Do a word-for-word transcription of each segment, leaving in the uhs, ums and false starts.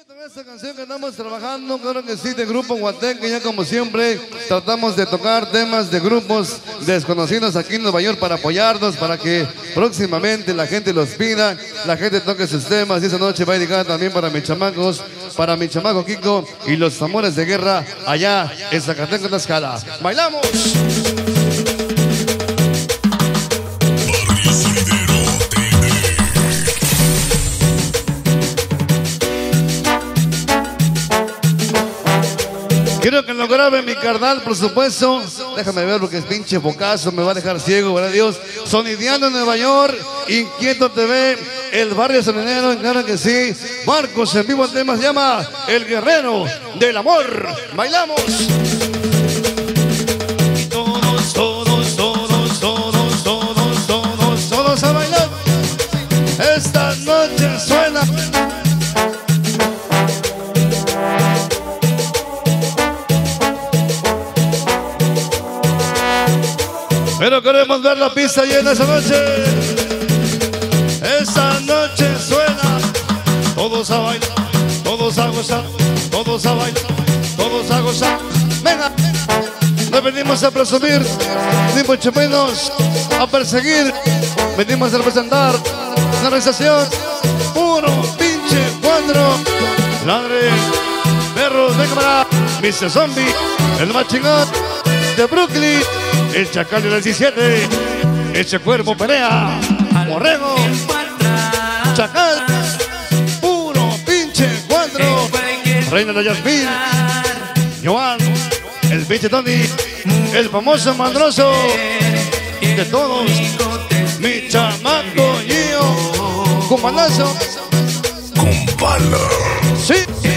Esta canción que estamos trabajando, claro que sí, de Grupo Huateca, ya como siempre tratamos de tocar temas de grupos desconocidos aquí en Nueva York para apoyarnos, para que próximamente la gente los pida, la gente toque sus temas. Y esa noche va dedicada también para mis chamacos, para mi chamaco Kiko y los amores de guerra allá en Zacatenco, Tlaxcala. ¡Bailamos! Quiero que lo grabe mi carnal, por supuesto. Déjame ver porque es pinche bocazo, me va a dejar ciego, ¿verdad Dios? Sonideando en Nueva York, Inquieto T V, el barrio sonidero, claro que sí. Marcos en vivo, el tema se llama El Guerrero del Amor. ¡Bailamos! Todos, todos, todos, todos, todos, todos, todos a bailar. Esta noche suena. Pero queremos ver la pista llena esa noche. Esa noche suena. Todos a bailar, todos a gozar, todos a bailar, todos a gozar. Venga, no venimos a presumir, ni mucho menos a perseguir. Venimos a representar una organización puro pinche cuadro. Ladre, perros de cámara, mister Zombie, el más chingón de Brooklyn. El chacal del diecisiete, ese cuerpo pelea, borrego, chacal, puro pinche cuadro, reina de Yasmín, Joan, el pinche Tony, el famoso mandroso de todos, mi chamaco Gio, con balazo, con bala. Sí.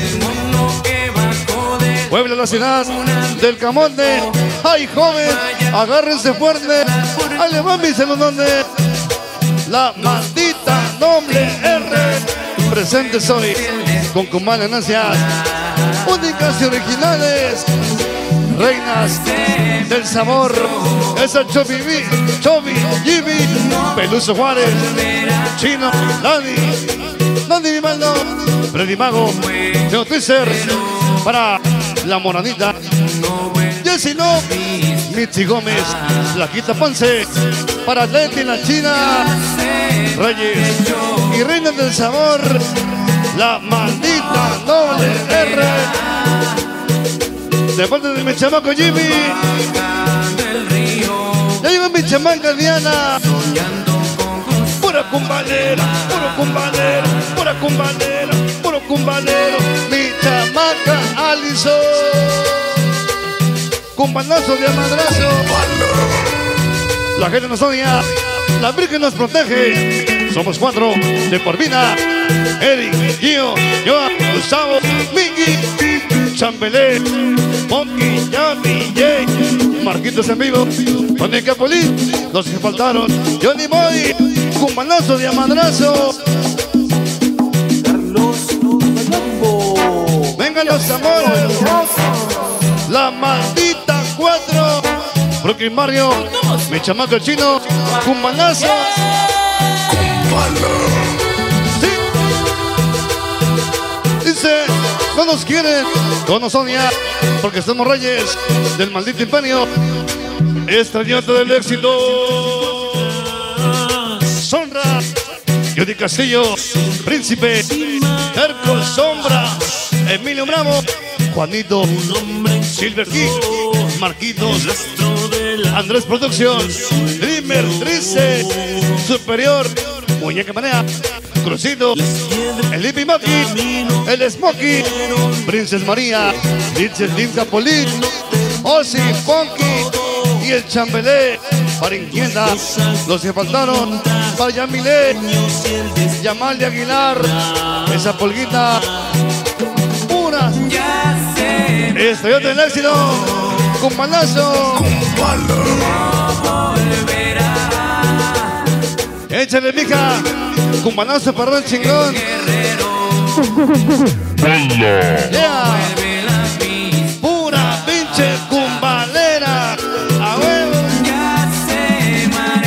Puebla, la ciudad del Camonte. ¡Ay, joven! Agárrense fuerte. ¡Ay, le va mi donde la maldita noble R! Presente soy con Kumala Nancias. Únicas y originales. Reinas del sabor. Esa Chobi B, Chobi, Jimmy, Peluso Juárez, Chino, Lani, Lani Vivaldo, Freddy Mago, Neo Twister, para la Moranita, Jessy No, Mitzi Gómez, Flaquita Ponce, para Leti la China, Reyes y Reina del Sabor, la maldita doble R. De parte de mi chamaco Jimmy, ya llegó mi chamaca Diana, pura cumbalera, puro cumbalero, pura cumbalera, puro cumbalero, mi chamaca Alison, cumbalazo de madrazo. La gente nos odia, la Virgen nos protege. Somos cuatro de por vida: Eric, Gio, Joa, Gustavo, Miki, Chambelé, Monkey, Yami, Jay, Marquitos en vivo, Tony Capolín, los que faltaron, Johnny Boy, cumbalazo de madrazo. Vengan los amores, la maldita cuatro, Brooklyn Mario, mi chamaco chino, cumbalazo. Sí. Dice, no nos quieren, no nos odian, porque somos reyes del maldito imperio, estrellante del éxito. Sonra, Judy Castillo, Príncipe, Erco Sombra, Emilio Bravo, Juanito, Silver King, Marquitos, Andrés Productions, Dreamer, Trice, Superior, Muñeca Manea, Crucito, el Hippie Maki, el Smokey, Princess María, Litzel Linda Polín, Ozzy, Funky y el Chambelé. Para Inquieta, los que faltaron, para Yamilé, Yamal de Aguilar, esa polguita pura. Estrellante del éxito, con balazo. Con bala. Échale, mija, con balazo para el chingón. Yeah. Pura pinche cumbalera. A huevo.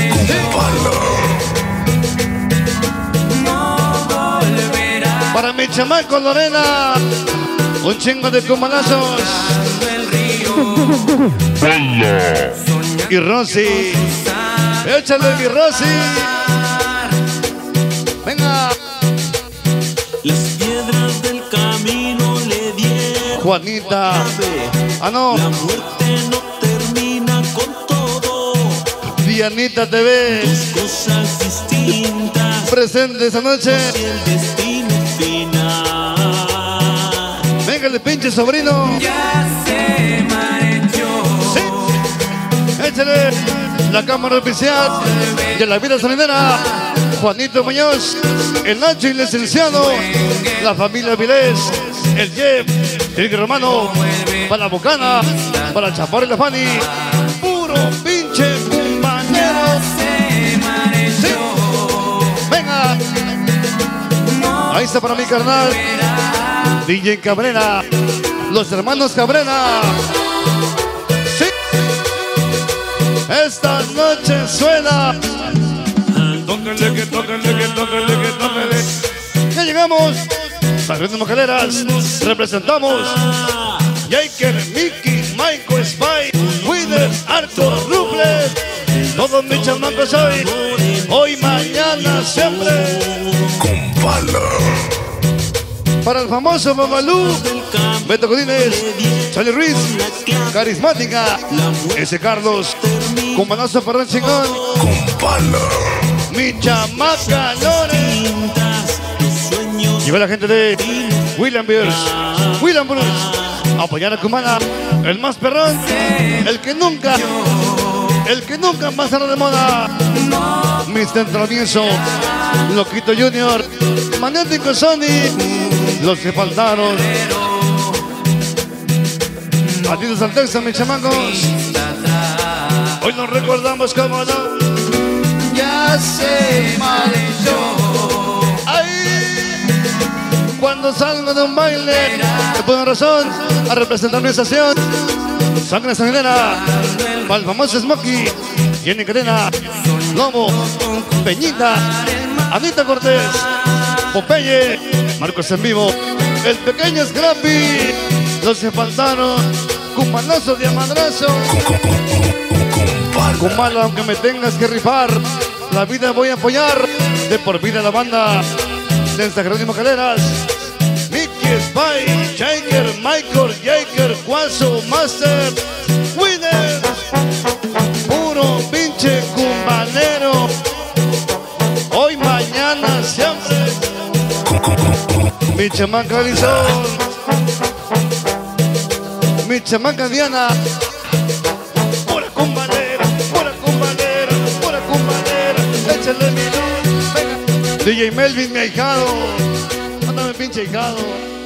Para mi chamaco Lorena. Un chingo de cumanazos. Y Rosy. Échale mi Rosy. Venga. Las piedras del camino le dieron. Juanita. Ah, no. La muerte no termina con todo. Dianita T V. Dos cosas distintas. Presente esa noche. Y el destino final. Véngale, pinche sobrino. Ya se marchó. Sí. Échale la cámara oficial de la vida sonidera. Juanito Muñoz, el Nacho y el licenciado, la familia Vilés, el Jeff, el Romano, para la Bocana, para el Chaparro y la Fanny. Puro pinche compañero. Sí. Venga. Ahí está para mi carnal. D J Cabrera, los hermanos Cabrera. Sí. Esta noche suena. Tócale, que tócale, que tócale, que tócale. Ya llegamos. Sagrado Macaleras. Representamos Jaker, Mickey, Michael, Spy, Wither, Arthur, Rufles. Todos mis chamacos hoy. Hoy, mañana, siempre. Con palo. Para el famoso Babalú, Beto Godínez, Charlie Ruiz, Carismática, ese Carlos, Comanazo Ferran Chingón, Con palo. mi chamaca Lore. Llegó la gente de William Beers, William Bruce, apoyar a Cumana, el más perrón, el que nunca, el que nunca pasará de moda. mister Travieso, Loquito Junior, Magnético Sony, los que faltaron. Patitos al Texas, mis chamacos. Hoy nos recordamos como no. Ya se marchó. Ay, cuando salgo de un baile, te pongo razón a representar mi estación. Sangre sanguinera, para el famoso Smokey, Jenny Cadena, Lobo, Peñita, Anita Cortés, Popeye, Marcos en vivo, el pequeño Scrappy, los que faltaron, Cumanazo de Amadrazo. Con malo, aunque me tengas que rifar, la vida voy a apoyar, de por vida la banda de San Jerónimo Caleras. Mickey, Spy, Jaker, Michael, Jaker, Cuazo, Master, Winner, puro pinche cumbanero. Hoy, mañana, siempre. Mi chamaca Lizón, mi chamaca Diana. Pura cumbanera, pura cumbanera, pura cumbanera. Échale mi luz, venga. D J Melvin, mi ahijado. Mándame pinche ahijado.